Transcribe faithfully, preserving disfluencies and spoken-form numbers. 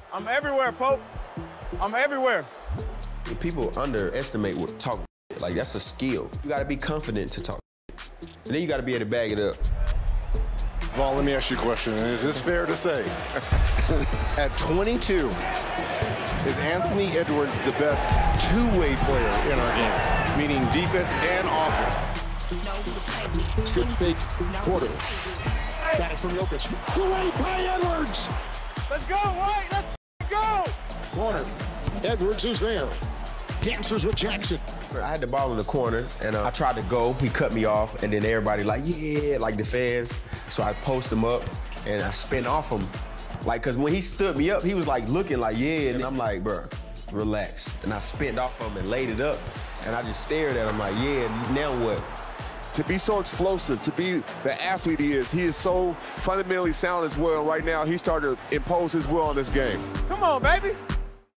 I'm everywhere, Pope. I'm everywhere. People underestimate what talk. Like, that's a skill. You gotta be confident to talk. And then you gotta be able to bag it up. Vaughn, let me ask you a question. Is this fair to say? At twenty-two, is Anthony Edwards the best two-way player in our game? Meaning defense and offense. Good fake quarter. Got it from Jokic. Delayed by Edwards. Let's go, White. Let's go. Corner. Edwards is there. Dances with Jackson. I had the ball in the corner, and uh, I tried to go. He cut me off, and then everybody like, yeah, like the fans. So I post him up, and I spin off him. Like, because when he stood me up, he was like looking like, yeah, and I'm like, bro, relax. And I spinned off him and laid it up, and I just stared at him like, yeah, now what? To be so explosive, to be the athlete he is, he is so fundamentally sound as well. Right now, he's starting to impose his will on this game. Come on, baby.